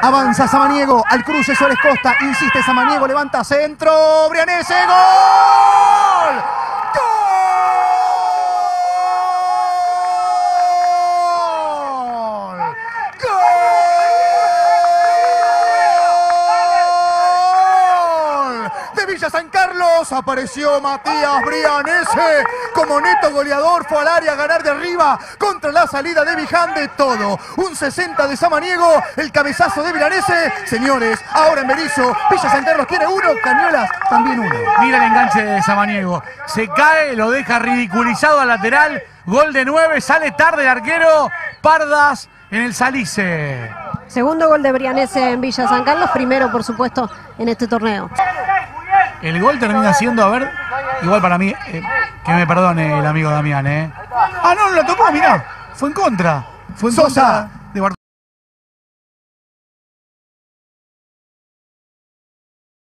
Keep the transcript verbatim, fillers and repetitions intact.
Avanza Samaniego al cruce Suárez Costa. Insiste Samaniego, levanta centro. Brianese, ¡gol! ¡Gol! ¡Gol! De Villa San Carlos apareció Matías Brianese como neto goleador. Fue al área a ganar de arriba contra la salida de Bijande. Todo un sesenta de Samaniego, el cabezazo de Brianese. Señores, ahora en Berizo, Villa San Carlos tiene uno, Cañuelas también uno. Mira el enganche de Samaniego, se cae, lo deja ridiculizado al lateral. Gol de nueve, sale tarde el arquero. Pardas en el Salice. Segundo gol de Brianese en Villa San Carlos, primero por supuesto en este torneo. El gol termina siendo, a ver, igual para mí, eh, que me perdone el amigo Damián, ¿eh? Ah, no, lo tocó, mirá, fue en contra. Fue en Sosa. contra.